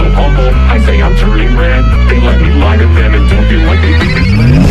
humble. I say I'm turning red. They let me lie to them and don't feel like they think it's